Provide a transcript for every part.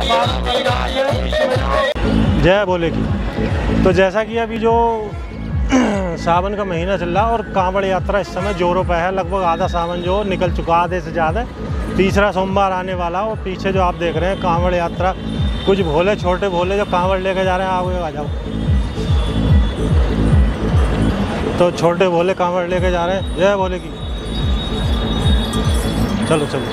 जय भोले की। तो जैसा कि अभी जो सावन का महीना चल रहा है और कांवड़ यात्रा इस समय जोरों पे है, लगभग आधा सावन जो निकल चुका, आधे से ज़्यादा, तीसरा सोमवार आने वाला। और पीछे जो आप देख रहे हैं कांवड़ यात्रा, कुछ भोले छोटे भोले जो कांवड़ लेके जा रहे हैं, आओगे आ जाओ। तो छोटे भोले कांवड़ लेके जा रहे हैं, जय भोले की। चलो चलो,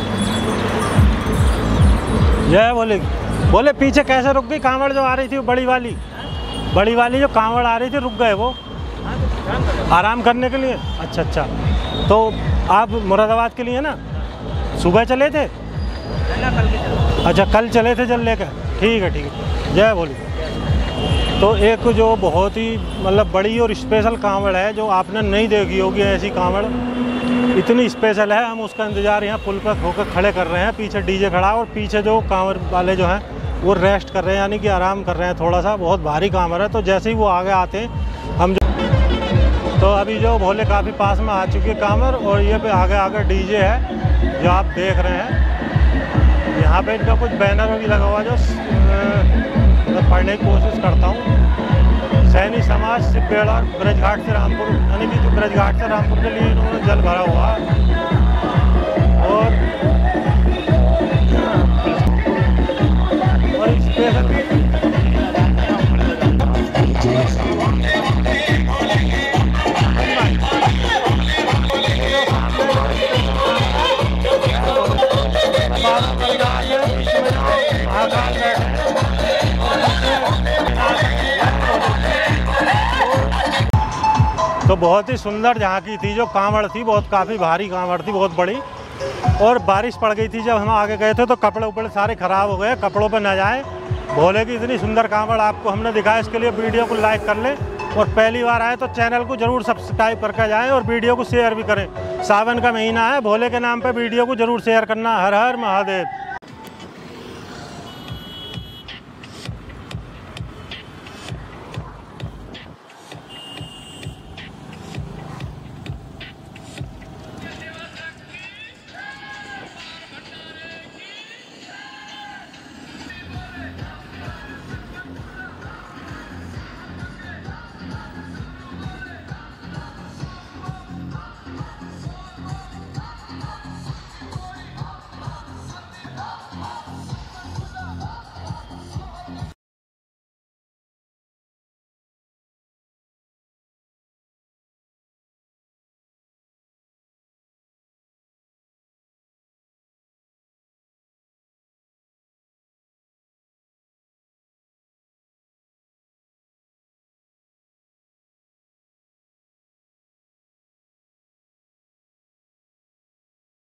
जय भोले की। बोले पीछे कैसे रुक गई कांवड़ जो आ रही थी, बड़ी वाली जो कांवड़ आ रही थी, रुक गए वो आराम करने के लिए। अच्छा अच्छा, तो आप मुरादाबाद के लिए ना सुबह चले थे? अच्छा, कल चले थे जल लेकर, ठीक है ठीक है, जय भोले। तो एक जो बहुत ही मतलब बड़ी और स्पेशल कांवड़ है जो आपने नहीं देखी होगी, ऐसी कांवड़ इतनी स्पेशल है, हम उसका इंतज़ार यहाँ पुल पर होकर खड़े कर रहे हैं। पीछे डीजे खड़ा और पीछे जो कांवड़ वाले जो हैं वो रेस्ट कर रहे हैं, यानी कि आराम कर रहे हैं थोड़ा सा। बहुत भारी कांवड़ है, तो जैसे ही वो आगे आते हैं हम तो अभी जो भोले काफ़ी पास में आ चुकी है कांवड़, और ये पे आगे डीजे है जो आप देख रहे हैं। यहाँ पे इनका कुछ बैनर भी लगा हुआ जो मैं पढ़ने की कोशिश करता हूँ। सैनी समाज से बेड़ा ब्रजघाट से रामपुर, यानी कि जो ब्रजघाट से रामपुर के लिए इन्होंने जल भरा हुआ। और स्पेशल तो बहुत ही सुंदर झांकी थी जो कांवड़ थी, बहुत काफ़ी भारी कांवड़ थी, बहुत बड़ी। और बारिश पड़ गई थी जब हम आगे गए थे, तो कपड़े उपड़े सारे ख़राब हो गए, कपड़ों पर न जाए। भोले की इतनी सुंदर कांवड़ आपको हमने दिखाया, इसके लिए वीडियो को लाइक कर लें, और पहली बार आए तो चैनल को ज़रूर सब्सक्राइब करके जाएँ और वीडियो को शेयर भी करें। सावन का महीना है, भोले के नाम पर वीडियो को ज़रूर शेयर करना। हर हर महादेव।